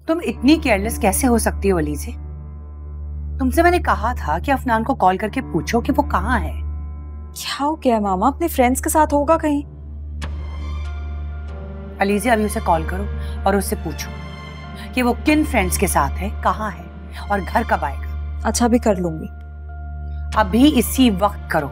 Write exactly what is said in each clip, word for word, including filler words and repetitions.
तुम इतनी केयरलेस कैसे हो सकती हो अलीज़े? तुमसे मैंने कहा था कि अफनान को कॉल करके पूछो कि वो कहाँ है। क्या हो गया मामा? अपने फ्रेंड्स के साथ होगा कहीं। अलीज़े अभी उसे कॉल करो और उससे पूछो कि वो किन फ्रेंड्स के साथ है, कहाँ है और घर कब आएगा। अच्छा, भी कर लूंगी। अभी इसी वक्त करो।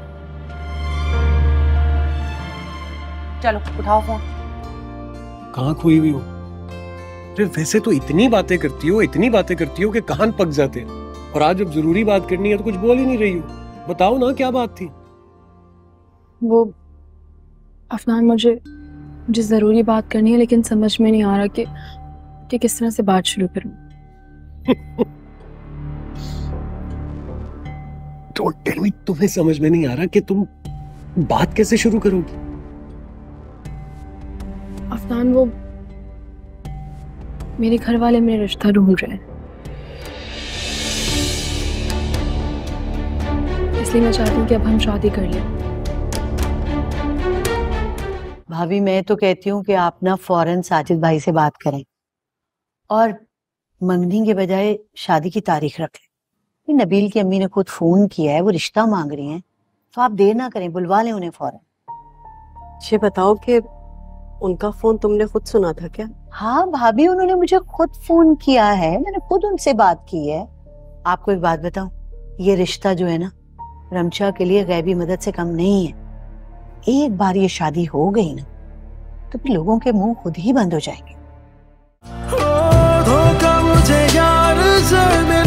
चलो उठाओ फोन। कहाँ खोई हुई हो? अरे वैसे तो इतनी बातें करती हो इतनी बातें करती हो कि कान पक जाते हैं, और आज जब जरूरी बात करनी है तो कुछ बोल ही नहीं रही हो। बताओ ना क्या बात थी। वो अफनान, मुझे मुझे जरूरी बात करनी है, लेकिन समझ में नहीं आ रहा कि कि किस तरह से बात शुरू करूं। डोंट टेल मी, तुम्हें समझ में नहीं आ रहा कि तुम बात कैसे शुरू करोगी? अफनान, वो मेरे घर वाले मेरा रिश्ता ढूंढ रहे हैं, इसलिए मैं चाहती हूँ कि अब हम शादी कर लें। भाभी, मैं तो कहती हूँ कि आप ना फौरन साजिद भाई से बात करें और मंगनी के बजाय शादी की तारीख रखें। नबील की अम्मी ने खुद फोन किया है, वो रिश्ता मांग रही हैं, तो आप देर ना करें, बुलवा लें उन्हें फौरन। ये बताओ कि उनका फोन तुमने खुद सुना था क्या? हाँ भाभी, उन्होंने मुझे खुद फोन किया है, मैंने खुद उनसे बात की है। आपको एक बात बताऊं, ये रिश्ता जो है ना, रमशा के लिए गैबी मदद से कम नहीं है। एक बार ये शादी हो गई ना तो फिर लोगों के मुंह खुद ही बंद हो जाएंगे। धोखा मुझे यार